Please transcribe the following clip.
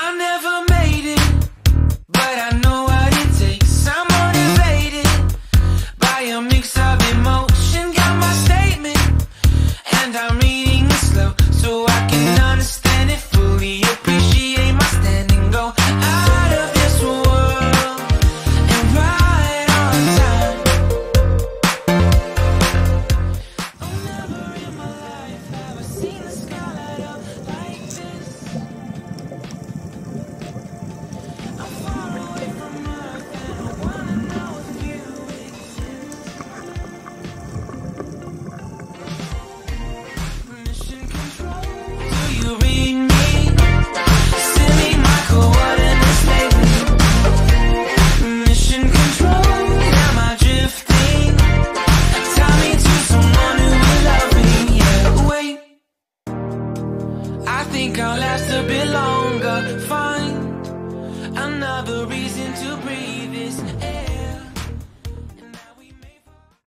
I never made it, but I know what it takes. I'm motivated by a mix of emotion. Got my statement, and I'm reading it slow so I can understand it fully. Appreciate my standing, go out of this world and right on time. Oh, never in my life have I seen the sky light up like this. I'm far away from Earth and I wanna know if you exist. Mission control, do you read me? Send me my coordinates lately. Mission control, am I drifting? Tie me to someone who will love me. Yeah, wait, I think I'll last a bit longer. Find another reason to breathe this